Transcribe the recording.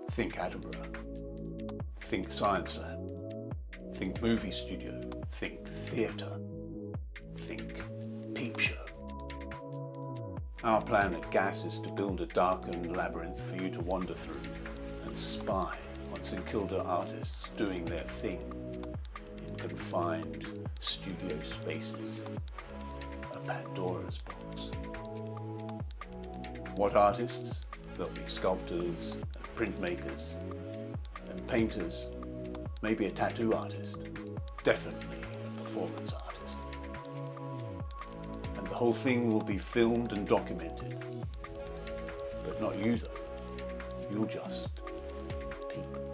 Think Edinburgh. Think Science Lab. Think movie studio. Think theatre. Think peep show. Our plan at GAS is to build a darkened labyrinth for you to wander through and spy on St Kilda artists doing their thing in confined studio spaces. A Pandora's box. What artists? There'll be sculptors and printmakers and painters, maybe a tattoo artist, definitely a performance artist. And the whole thing will be filmed and documented. But not you though, you'll just peep.